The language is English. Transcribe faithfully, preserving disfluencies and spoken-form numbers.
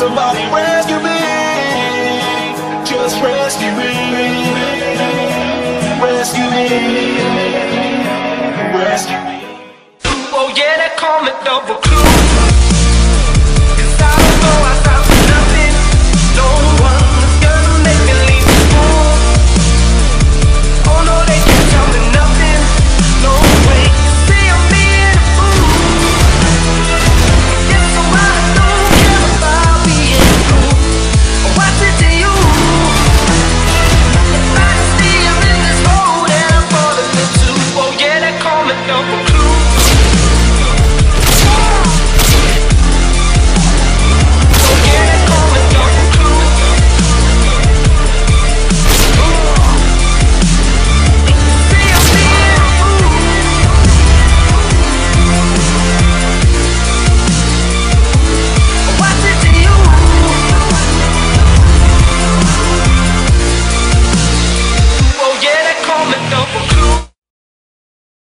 Somebody rescue me, just rescue me, rescue me, rescue me. Oh yeah, they call me double.